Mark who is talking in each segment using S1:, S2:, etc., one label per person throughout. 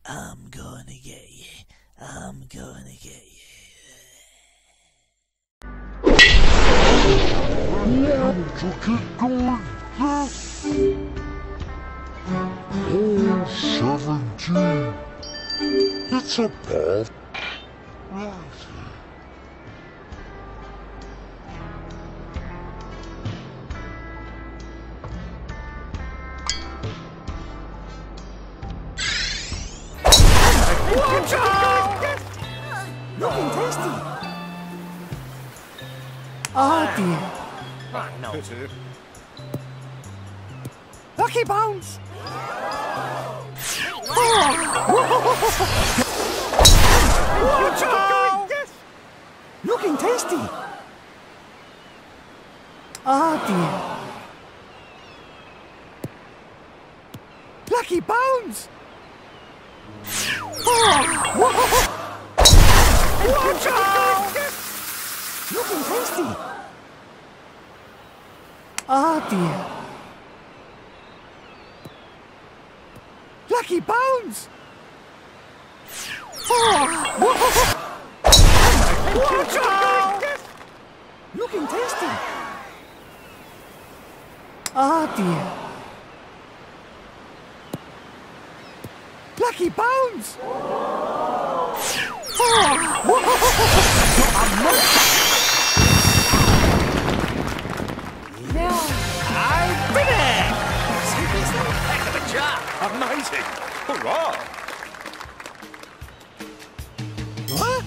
S1: I'm gonna get you. I'm gonna get you.
S2: Took it going hole 17. It's a ball.
S3: Watch out! Looking tasty. Oh dear.
S4: Oh, no.
S3: Lucky bounce. Watch out! Looking tasty. Oh dear. Lucky bounce. Watch out! Looking tasty. Oh dear. Lucky bounce. Watch out! Looking tasty. Oh dear. Lucky bounce.
S4: I've been it! Seriously? Heck of a job!
S5: Amazing! Hurrah!
S3: What?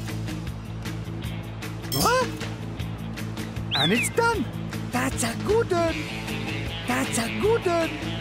S3: What? And it's done. That's a good one. That's a good one.